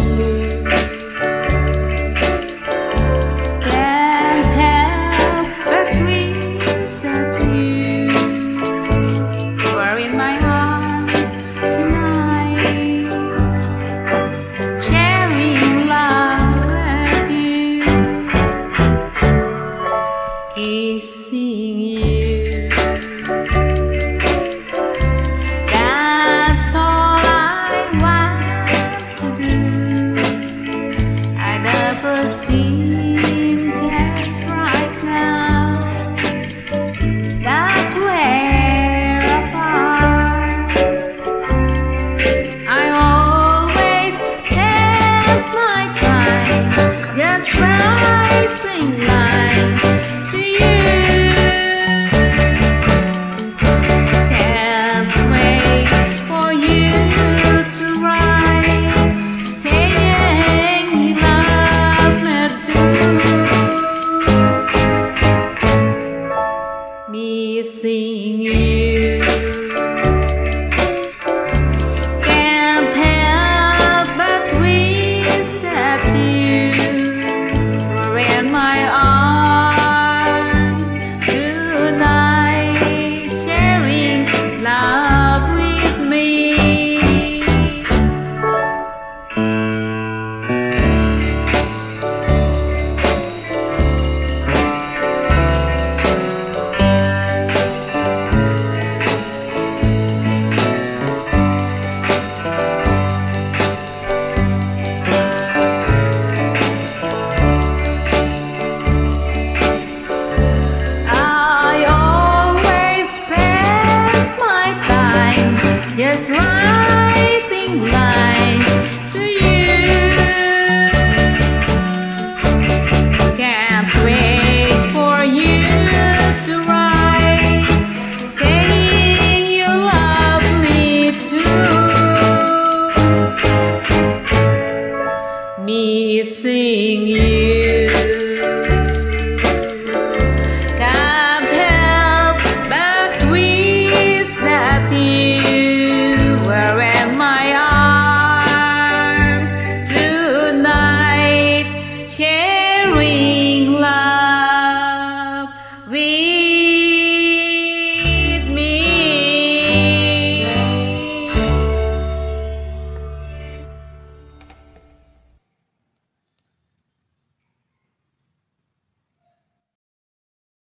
Can't help but wish that you were in my arms tonight, sharing love with you, kissing you. That's all I want to do. I never seem just right now that we're apart. I always take my time, just writing lines to you. Can't wait for you to write, saying you love me too. Missing you. Can't help but wish that you were in my arms tonight, sharing love with me. Just writing lines to you. Can't wait for you to write, saying you love me too. Missing you.